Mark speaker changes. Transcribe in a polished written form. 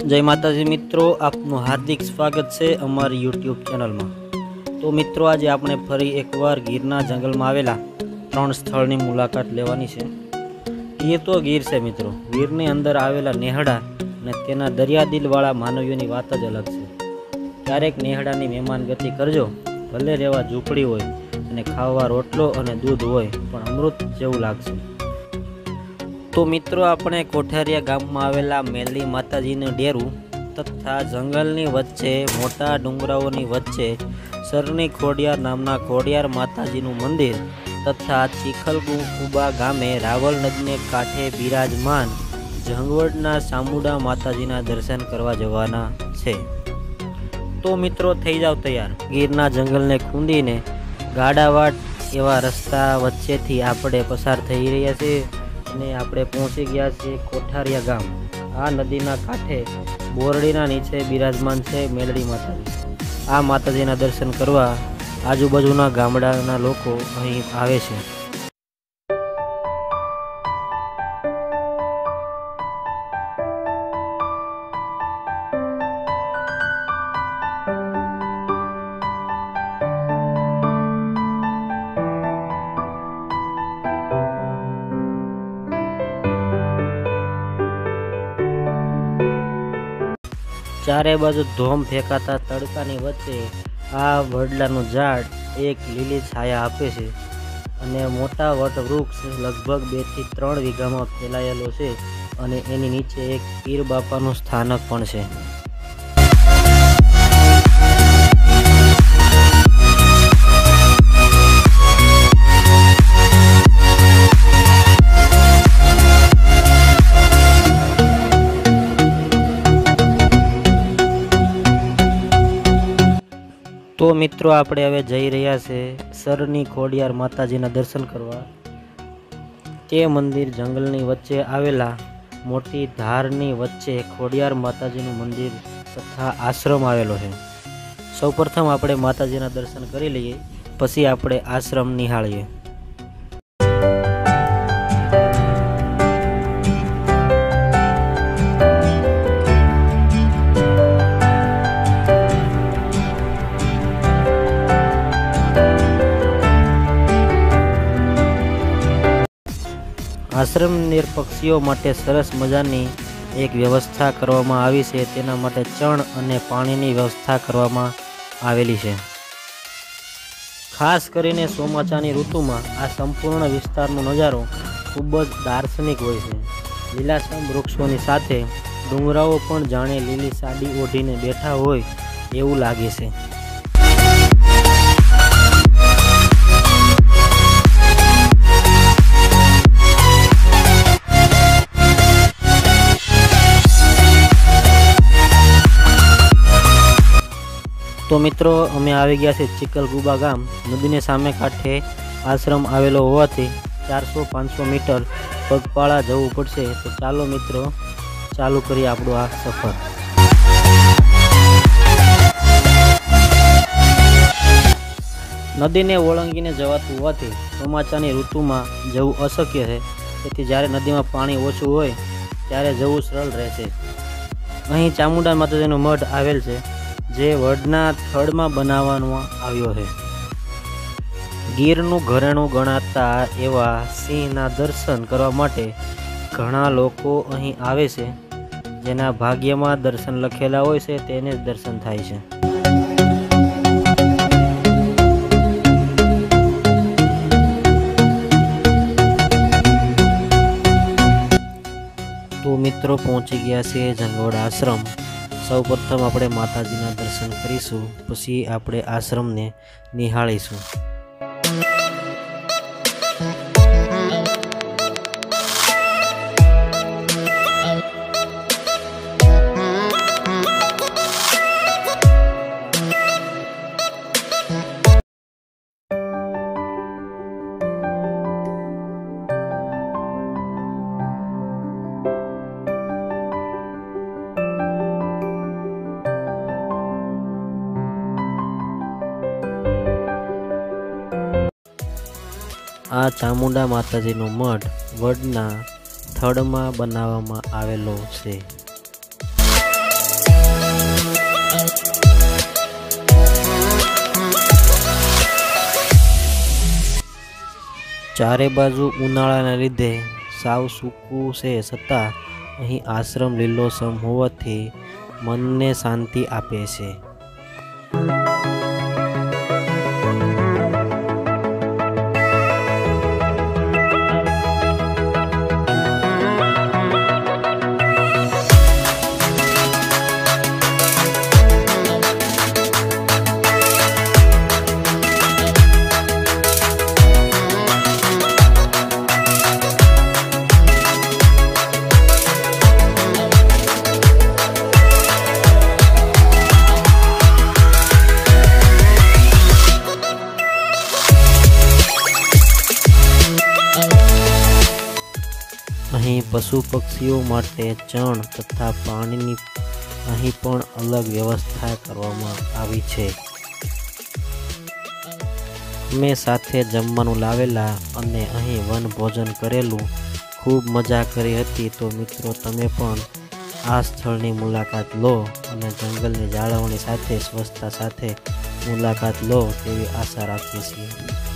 Speaker 1: जय माताजी मित्रों, आपनु हार्दिक स्वागत है अमारी यूट्यूब चैनल में। तो मित्रों, आज आपने फरी एकवार गीरना जंगल में आवेला 3 स्थळनी मुलाकात लेवानी छे। ये तो गीर से मित्रों। गीर ने अंदर आवेला नेहड़ा ने तेना दरियादिलवाळा मानवीओनी वात ज अलग छे। क्यारेक नेहड़ानी मेहमान गति करजो, भले रेवा झूंपड़ी होय अने खावा रोटलो अने दूध होय पण अमृत जेवुं लागशे। तो मित्रों, अपने कोठारिया गाम में आवेला मेलडी माताजीनु डेरू तथा जंगलनी वच्चे मोटा डूंगराओनी वच्चे सरनी खोडियार नामना खोडियार माताजीनु मंदिर तथा चीखलकुबा गामे रावल नदीने कांठे बिराजमान झंगवडना चामुंडा माताजीना दर्शन करवा जवाना छे। तो मित्रों, थई जाओ तैयार। गीरना जंगलने खूंदीने गाडावाट एवा रस्ता वच्चेथी आपणे पसार थई रह्या छे ने आपणे पहोंची गया छे कोठारिया गाम। आ नदीना कांठे बोरडीना नीचे बिराजमान छे मेलडी माताजी। आ माताजीना दर्शन करवा आजुबाजुना गामडाना लोको અહીં આવે છે। चारे बाजू धोम फेंकाता तड़कानी वच्चे आ वडलानुं झाड़ एक लीली छाया आपे छे अने मोटा वट वृक्ष लगभग 2 થી 3 वीघामां फैलायेलो छे अने एनी नीचे एक पीर बापानुं स्थानक पण छे। तो मित्रों, आपणे हवे जई रह्या छे सरनी खोडियार माताजीना दर्शन करवा। ते मंदिर जंगलनी वच्चे आवेला मोटी धारनी वच्चे खोडियार माताजीनुं मंदिर तथा आश्रम आवेलो छे। सौप्रथम आपणे माताजीना दर्शन करी लईए, पछी आपणे आश्रम निहाळीए। आश्रम निरपक्षीओ माटे सरस मजानी एक व्यवस्था करवामां आवी छे। तेना माटे चण अने पाणीनी व्यवस्था करवामां आवेली छे। खास करीने ચોમાસાની ઋતુમાં આ સંપૂર્ણ વિસ્તારનો નજારો ખૂબ જ દાર્શનિક હોય છે। લીલાછમ વૃક્ષોની સાથે ડુંગરાઓ પણ જાણે લીલી સાડી ઓઢીને બેઠા હોય એવું લાગે છે। तो मित्रों, अमे आवी गया छे चीखलकुबा गाम। नदीने सामे कांठे आश्रम आवेलो होवाथी 400-500 मीटर पगपाळा जवुं पड़शे। तो चालो मित्रों, चालू करीए आपणो आ सफर। नदीने ओळंगीने जवातुं होवाथी ચોમાસાની ઋતુમાં જવું અશક્ય છે। તેથી જ્યારે નદીમાં પાણી ઓછું હોય ત્યારે જવું સરળ રહેશે। અહીં ચામુંડા માતાજીનો મઠ આવેલ છે જે વડના થડમાં બનાવવામાં આવ્યો છે। ગીરનું ઘરેણું ગણાતા એવા સિંહના દર્શન કરવા માટે ઘણા લોકો અહીં આવે છે। જેના ભાગ્યમાં દર્શન લખેલા હોય છે તેને જ દર્શન થાય છે। तो मित्रों, पहुंची गया से झंगवड आश्रम। सौ प्रथम अपने माताजीना दर्शन करीशुं, पछी आपणे आश्रमने निहाळीशुं। आ चामुंडा माताजीनो मठ वडना थड़मां बनाववामां आवेलो छे। ચારે બાજુ ઉનાળાના લીધે સાવ સૂકું છે, છતાં અહીં આશ્રમ લીલોસમ હોવાથી મનને શાંતિ આપે છે. અહીં પશુ પક્ષીઓ માટે ચણ તથા પાણીની અહીં પણ અલગ વ્યવસ્થા કરવામાં આવી છે. અમે સાથે જમવાનું લાવેલા અને અહીં વનભોજન કરેલું, ખૂબ મજા કરી હતી. તો મિત્રો, તમે પણ આ સ્થળની મુલાકાત લો અને જંગલની જાળવણી સાથે સ્વચ્છતા સાથે મુલાકાત લો તેવી આશા રાખીએ છીએ.